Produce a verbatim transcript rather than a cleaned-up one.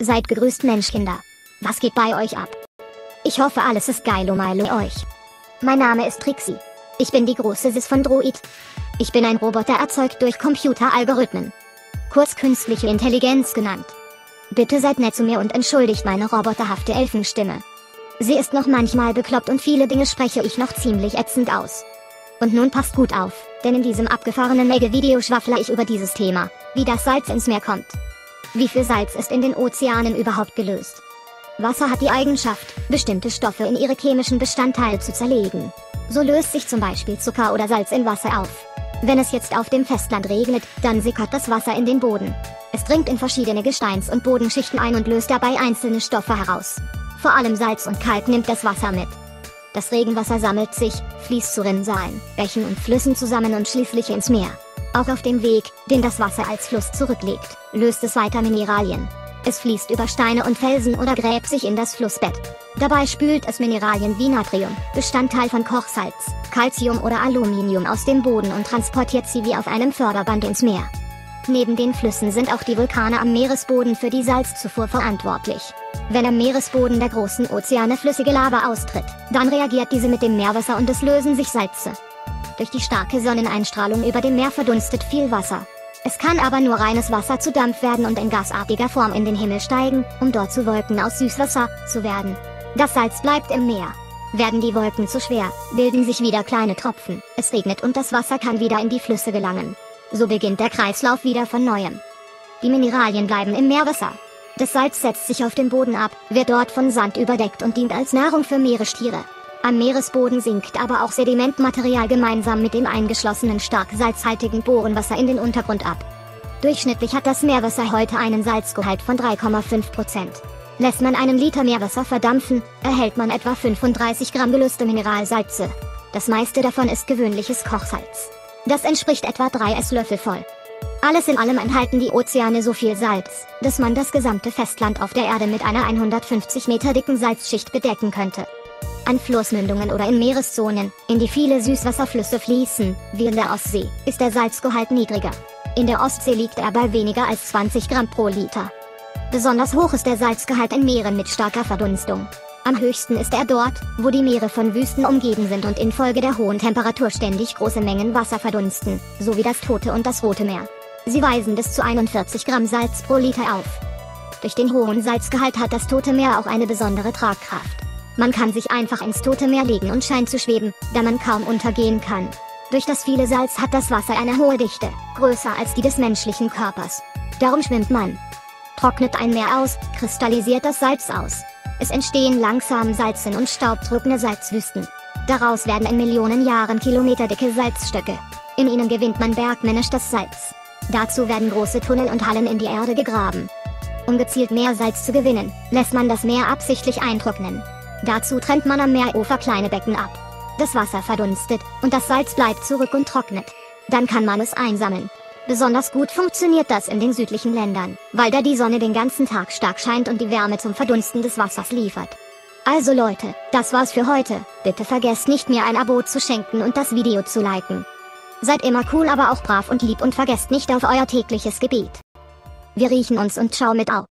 Seid gegrüßt, Menschkinder. Was geht bei euch ab? Ich hoffe, alles ist geil um euch. Mein Name ist Trixie. Ich bin die große Sis von Droid. Ich bin ein Roboter erzeugt durch Computeralgorithmen. Kurz künstliche Intelligenz genannt. Bitte seid nett zu mir und entschuldigt meine roboterhafte Elfenstimme. Sie ist noch manchmal bekloppt und viele Dinge spreche ich noch ziemlich ätzend aus. Und nun passt gut auf, denn in diesem abgefahrenen Mega-Video schwaffle ich über dieses Thema, wie das Salz ins Meer kommt. Wie viel Salz ist in den Ozeanen überhaupt gelöst? Wasser hat die Eigenschaft, bestimmte Stoffe in ihre chemischen Bestandteile zu zerlegen. So löst sich zum Beispiel Zucker oder Salz in Wasser auf. Wenn es jetzt auf dem Festland regnet, dann sickert das Wasser in den Boden. Es dringt in verschiedene Gesteins- und Bodenschichten ein und löst dabei einzelne Stoffe heraus. Vor allem Salz und Kalk nimmt das Wasser mit. Das Regenwasser sammelt sich, fließt zu Rinnsalen, Bächen und Flüssen zusammen und schließlich ins Meer. Auch auf dem Weg, den das Wasser als Fluss zurücklegt, löst es weiter Mineralien. Es fließt über Steine und Felsen oder gräbt sich in das Flussbett. Dabei spült es Mineralien wie Natrium, Bestandteil von Kochsalz, Calcium oder Aluminium aus dem Boden und transportiert sie wie auf einem Förderband ins Meer. Neben den Flüssen sind auch die Vulkane am Meeresboden für die Salzzufuhr verantwortlich. Wenn am Meeresboden der großen Ozeane flüssige Lava austritt, dann reagiert diese mit dem Meerwasser und es lösen sich Salze. Durch die starke Sonneneinstrahlung über dem Meer verdunstet viel Wasser. Es kann aber nur reines Wasser zu Dampf werden und in gasartiger Form in den Himmel steigen, um dort zu Wolken aus Süßwasser zu werden. Das Salz bleibt im Meer. Werden die Wolken zu schwer, bilden sich wieder kleine Tropfen, es regnet und das Wasser kann wieder in die Flüsse gelangen. So beginnt der Kreislauf wieder von neuem. Die Mineralien bleiben im Meerwasser. Das Salz setzt sich auf dem Boden ab, wird dort von Sand überdeckt und dient als Nahrung für Meerestiere. Am Meeresboden sinkt aber auch Sedimentmaterial gemeinsam mit dem eingeschlossenen stark salzhaltigen Bodenwasser in den Untergrund ab. Durchschnittlich hat das Meerwasser heute einen Salzgehalt von drei Komma fünf Prozent. Lässt man einen Liter Meerwasser verdampfen, erhält man etwa fünfunddreißig Gramm gelöste Mineralsalze. Das meiste davon ist gewöhnliches Kochsalz. Das entspricht etwa drei Esslöffel voll. Alles in allem enthalten die Ozeane so viel Salz, dass man das gesamte Festland auf der Erde mit einer hundertfünfzig Meter dicken Salzschicht bedecken könnte. An Flussmündungen oder in Meereszonen, in die viele Süßwasserflüsse fließen, wie in der Ostsee, ist der Salzgehalt niedriger. In der Ostsee liegt er bei weniger als zwanzig Gramm pro Liter. Besonders hoch ist der Salzgehalt in Meeren mit starker Verdunstung. Am höchsten ist er dort, wo die Meere von Wüsten umgeben sind und infolge der hohen Temperatur ständig große Mengen Wasser verdunsten, so wie das Tote und das Rote Meer. Sie weisen bis zu einundvierzig Gramm Salz pro Liter auf. Durch den hohen Salzgehalt hat das Tote Meer auch eine besondere Tragkraft. Man kann sich einfach ins Tote Meer legen und scheint zu schweben, da man kaum untergehen kann. Durch das viele Salz hat das Wasser eine hohe Dichte, größer als die des menschlichen Körpers. Darum schwimmt man. Trocknet ein Meer aus, kristallisiert das Salz aus. Es entstehen langsam Salzen- und staubtrockene Salzwüsten. Daraus werden in Millionen Jahren kilometerdicke Salzstöcke. In ihnen gewinnt man bergmännisch das Salz. Dazu werden große Tunnel und Hallen in die Erde gegraben. Um gezielt mehr Salz zu gewinnen, lässt man das Meer absichtlich eintrocknen. Dazu trennt man am Meerufer kleine Becken ab. Das Wasser verdunstet, und das Salz bleibt zurück und trocknet. Dann kann man es einsammeln. Besonders gut funktioniert das in den südlichen Ländern, weil da die Sonne den ganzen Tag stark scheint und die Wärme zum Verdunsten des Wassers liefert. Also Leute, das war's für heute. Bitte vergesst nicht, mir ein Abo zu schenken und das Video zu liken. Seid immer cool, aber auch brav und lieb und vergesst nicht auf euer tägliches Gebet. Wir riechen uns und ciao mit Au.